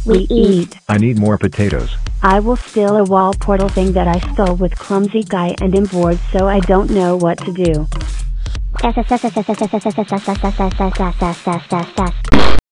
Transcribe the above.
We eat. I need more potatoes. I will steal a wall portal thing that I stole with clumsy guy and am bored, so I don't know what to do.